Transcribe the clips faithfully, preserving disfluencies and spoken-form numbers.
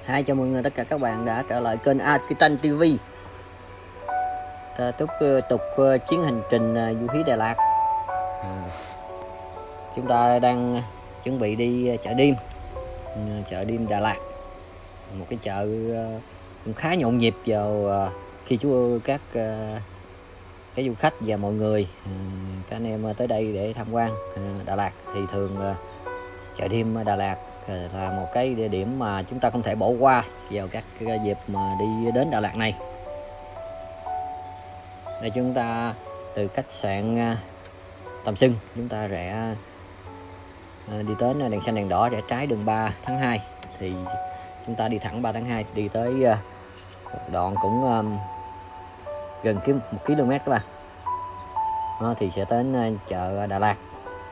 Hi, chào mừng tất cả các bạn đã trở lại kênh Akitan ti vi. Ta tiếp tục chuyến hành trình du khí Đà Lạt. À, chúng ta đang chuẩn bị đi chợ đêm, chợ đêm Đà Lạt, một cái chợ cũng khá nhộn nhịp vào khi chú các cái du khách và mọi người, các anh em tới đây để tham quan Đà Lạt. Thì thường chợ đêm Đà Lạt là một cái địa điểm mà chúng ta không thể bỏ qua vào các dịp mà đi đến Đà Lạt này. Đây, chúng ta từ khách sạn Tầm Xưng chúng ta rẽ đi đến đèn xanh đèn đỏ, rẽ trái đường ba tháng hai. Thì chúng ta đi thẳng ba tháng hai, đi tới một đoạn cũng gần một ki lô mét các bạn. Đó, thì sẽ đến chợ Đà Lạt.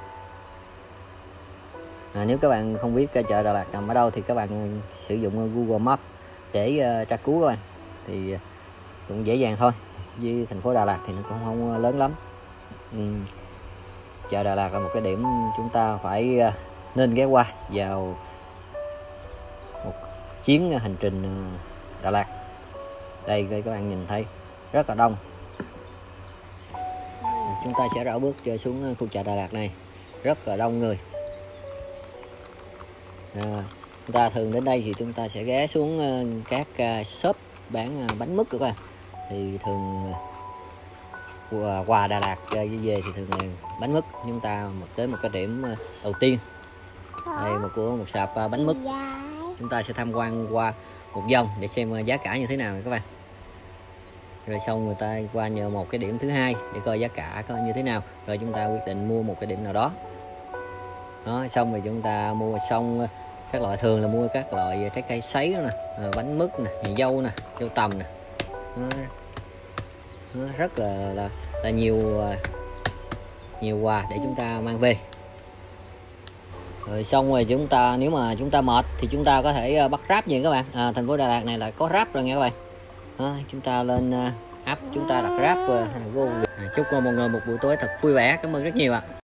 À, nếu các bạn không biết chợ Đà Lạt nằm ở đâu thì các bạn sử dụng Google Maps để uh, tra cứu các bạn, thì cũng dễ dàng thôi. Với thành phố Đà Lạt thì nó cũng không lớn lắm. uhm, chợ Đà Lạt là một cái điểm chúng ta phải uh, nên ghé qua vào một chuyến hành trình uh, Đà Lạt. Đây các bạn nhìn thấy rất là đông. Chúng ta sẽ rảo bước xuống khu chợ Đà Lạt này, rất là đông người. À, chúng ta thường đến đây thì chúng ta sẽ ghé xuống các shop bán bánh mứt các bạn. Thì thường quà Đà Lạt về thì thường là bánh mứt. Chúng ta đến một cái điểm đầu tiên, đây một của một sạp bánh mứt. Chúng ta sẽ tham quan qua một vòng để xem giá cả như thế nào các bạn. Rồi xong người ta qua nhờ một cái điểm thứ hai để coi giá cả coi như thế nào, rồi chúng ta quyết định mua một cái điểm nào đó. Đó, xong rồi chúng ta mua xong các loại, thường là mua các loại trái cây sấy đó nè, bánh mứt nè, mì dâu nè, dâu tằm nè. Nó, nó rất là, là là nhiều nhiều quà để chúng ta mang về. Rồi xong rồi chúng ta, nếu mà chúng ta mệt thì chúng ta có thể bắt Grab nha các bạn. À, thành phố Đà Lạt này là có Grab rồi nha các bạn. Đó, chúng ta lên app chúng ta đặt Grab. À, chúc mọi người một buổi tối thật vui vẻ. Cảm ơn rất nhiều ạ. À.